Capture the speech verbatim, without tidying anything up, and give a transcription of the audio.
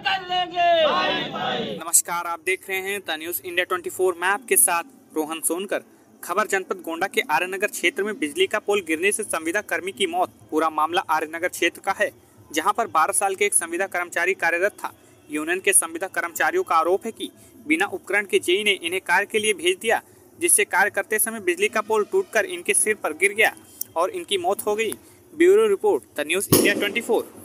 कर लेंगे। नमस्कार, आप देख रहे हैं द न्यूज इंडिया चौबीस मैं आपके साथ रोहन सोनकर। खबर जनपद गोंडा के आर्यनगर क्षेत्र में बिजली का पोल गिरने से संविदा कर्मी की मौत। पूरा मामला आर्यनगर क्षेत्र का है, जहां पर बारह साल के एक संविदा कर्मचारी कार्यरत था। यूनियन के संविदा कर्मचारियों का आरोप है कि बिना उपकरण के जेई ने इन्हें कार्य के लिए भेज दिया, जिससे कार्य करते समय बिजली का पोल टूटकर इनके सिर पर गिर गया और इनकी मौत हो गई। Bureau report, the news India चौबीस।